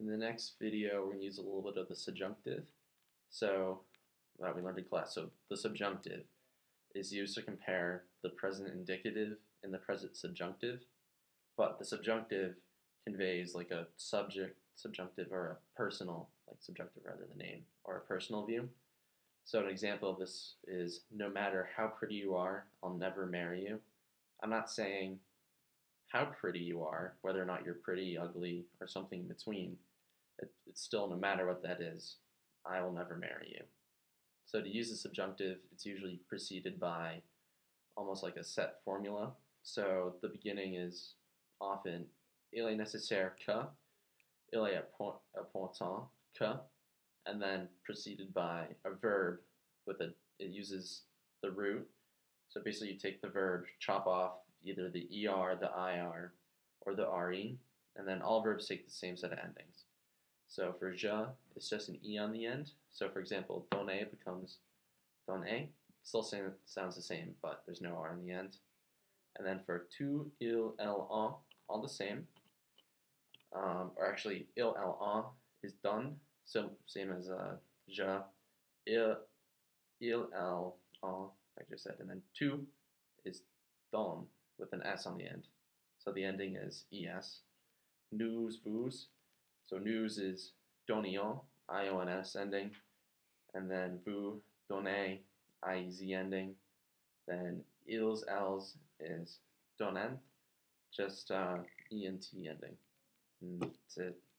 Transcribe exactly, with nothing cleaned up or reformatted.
In the next video, we're going to use a little bit of the subjunctive. So, that we learned in class. So, the subjunctive is used to compare the present indicative and the present subjunctive. But the subjunctive conveys like a subject, subjunctive, or a personal, like subjunctive rather than name, or a personal view. So, an example of this is, no matter how pretty you are, I'll never marry you. I'm not saying how pretty you are, whether or not you're pretty, ugly, or something in between. It, it's still, no matter what that is, I will never marry you. So to use the subjunctive, it's usually preceded by almost like a set formula. So the beginning is often il est nécessaire que, il est important que, and then preceded by a verb with a, it uses the root. So basically you take the verb, chop off either the er, the ir, or the re, and then all verbs take the same set of endings. So for je, it's just an e on the end. So for example, donner becomes donner. Still sounds the same, but there's no r on the end. And then for tu, il, elle, on, all the same. Um, or actually, il, elle, on is done. So same as uh, je, il, il, elle, on, like I just said. And then tu is don with an s on the end. So the ending is es. Nous, vous. So nous is donion, I O N S ending. And then vous, donnez, I E Z ending. Then ils, elles is donen, just uh, E N T ending. And that's it.